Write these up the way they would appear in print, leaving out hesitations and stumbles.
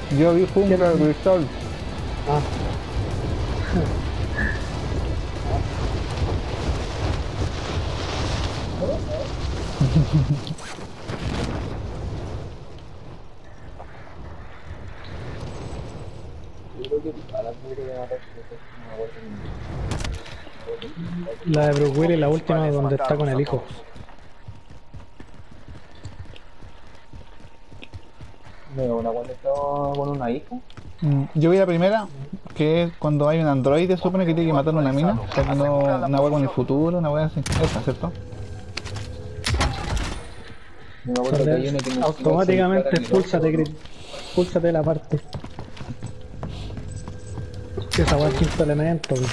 Yo vi jungla de cristal. Ah. Yo creo que a las mujeres de matar no La de Bruce Willis, la última donde está con el hijo. me una cuando estaba con una hija. Yo vi la primera, que es cuando hay un androide, supone que tiene que matar a una mina, para que no, una wea con el futuro, una wea así. Esa, ¿cierto? Me acuerdo que hay una que me Automáticamente expúlsate de la parte. Que esa weá es quinto elemento, weón.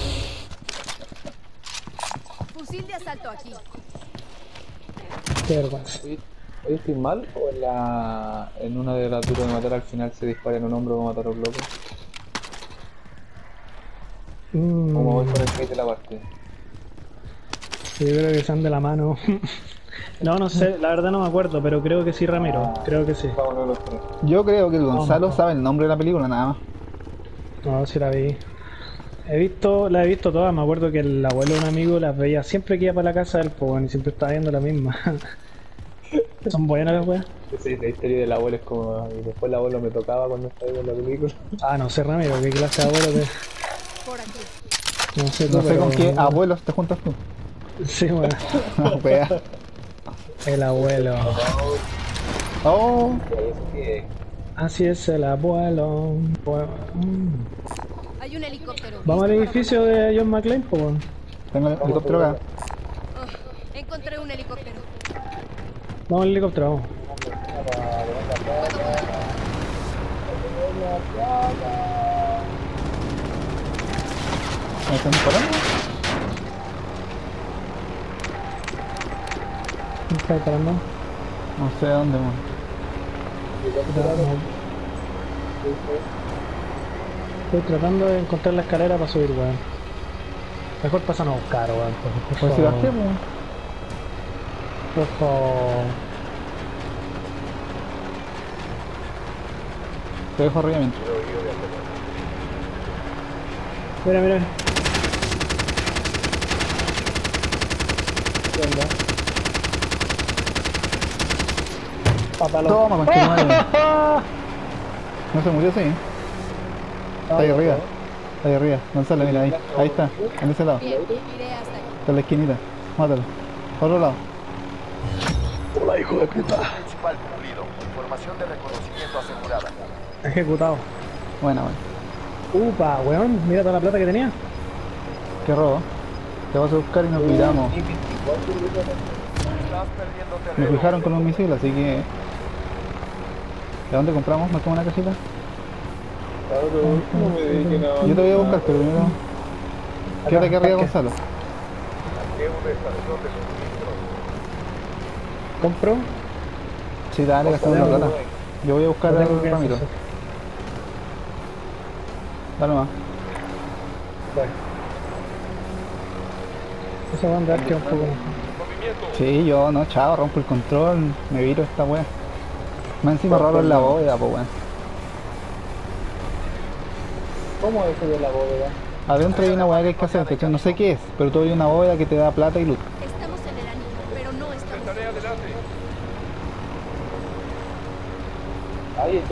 Fusil de asalto aquí. Qué vergüenza. Oye, ¿estoy mal? ¿O en una de las duras de matar al final se dispara en un hombro para matar a un loco? ¿Cómo voy por el que de la parte? Yo creo que sean de la mano. No, no sé, la verdad no me acuerdo, pero creo que sí, Ramiro. Creo que sí. Vámonos los tres. Yo creo que el Gonzalo No. sabe el nombre de la película, nada más. No, sí la vi. La he visto todas, me acuerdo que el abuelo de un amigo las veía siempre que iba para la casa del po, y siempre estaba viendo la misma. Son buenas las weas. Sí, la historia del abuelo es como... Y después el abuelo me tocaba cuando estaba viendo la película. Ah, no sé, Ramiro, qué clase de abuelo te... Por aquí. No sé tú, No sé pero... con qué abuelos te juntas tú. Sí, bueno. Wea. El abuelo. Oh, Es que... Así es el abuelo. Hay un helicóptero. Vamos al Listo para edificio de John McClane, po, weón. tengo el helicóptero acá. Encontré un helicóptero. Vamos al helicóptero, vamos. ¿Me están disparando? ¿Quién está disparando? No sé dónde, man. Estoy tratando de encontrar la escalera para subir, weón. Mejor pasan a buscar, weón. Por Pues si favor. bajé, pues. Por favor. Te dejo rápidamente. Mira, mira. ¿Qué onda? Papalo. Toma, concha madre. No se murió, sí. Está ahí arriba. Está ahí arriba. Gonzalo, mira ahí. Ahí está. En ese lado. Bien, iré hasta aquí. Está en la esquinita. Mátalo. Por otro lado. Hola, hijo de puta. Principal cumplido. Información de reconocimiento asegurada. Ejecutado. Buena, buena. Upa, weón. Mira toda la plata que tenía. Qué robo. Te vas a buscar y nos viramos. Estás perdiendo Me terreno. fijaron con un misil, así que... ¿De dónde compramos? ¿Más como una casita? Cabrón, no me dediqué nada. Yo te voy a buscar, pero primero... Quédate aquí arriba, Gonzalo. Marqué un estación de suministro. Compro. Sí, dale, gastamos la plata. Yo voy a buscar No tengo al que Ramiro. hacer. Dale más. Esa va a andar que un poco. Sí, yo no, chao, rompo el control, me viro esta wea. Más encima raro en la bóveda, pues weón. ¿Cómo es eso de la bóveda? Adentro hay una wea que hay que hacer, ¿cachai? No sé qué es, pero tú hay una bóveda que te da plata y luz. Estamos en el anillo, pero no estamos. Estaré adelante. Ahí